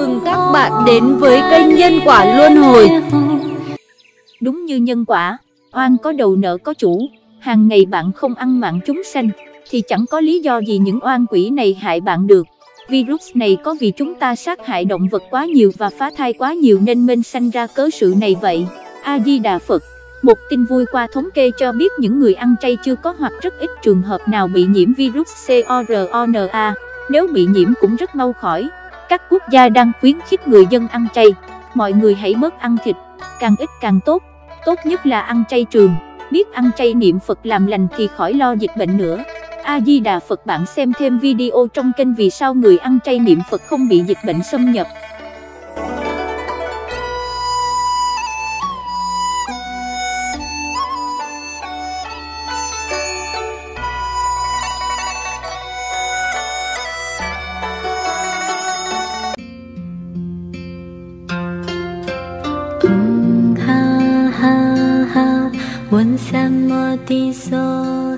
mừng các bạn đến với kênh Nhân Quả Luân Hồi. Đúng như nhân quả, oan có đầu nợ có chủ, hàng ngày bạn không ăn mạng chúng sanh, thì chẳng có lý do gì những oan quỷ này hại bạn được. Virus này có vì chúng ta sát hại động vật quá nhiều và phá thai quá nhiều nên mênh sanh ra cớ sự này vậy. A Di Đà Phật. Một tin vui qua thống kê cho biết những người ăn chay chưa có hoặc rất ít trường hợp nào bị nhiễm virus corona, nếu bị nhiễm cũng rất mau khỏi. Các quốc gia đang khuyến khích người dân ăn chay, mọi người hãy bớt ăn thịt, càng ít càng tốt, tốt nhất là ăn chay trường, biết ăn chay niệm Phật làm lành thì khỏi lo dịch bệnh nữa. A Di Đà Phật. Bạn xem thêm video trong kênh vì sao người ăn chay niệm Phật không bị dịch bệnh xâm nhập. ha ha ha, 闻三摩地所